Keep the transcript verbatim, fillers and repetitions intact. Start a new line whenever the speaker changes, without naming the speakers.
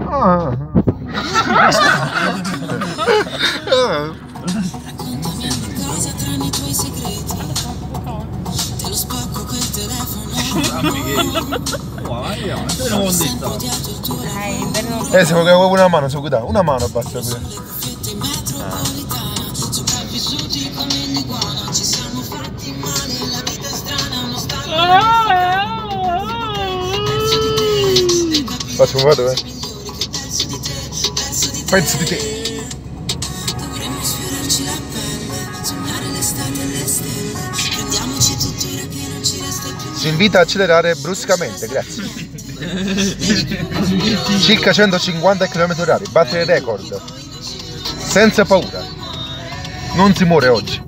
Ah. Eh, se volevo una mano, su guida, una mano basta qui. Faccio un vado, eh. Penso di te. Ci invita a accelerare bruscamente, grazie. Circa centocinquanta chilometri orari, battere record. Senza paura. Non si muore oggi.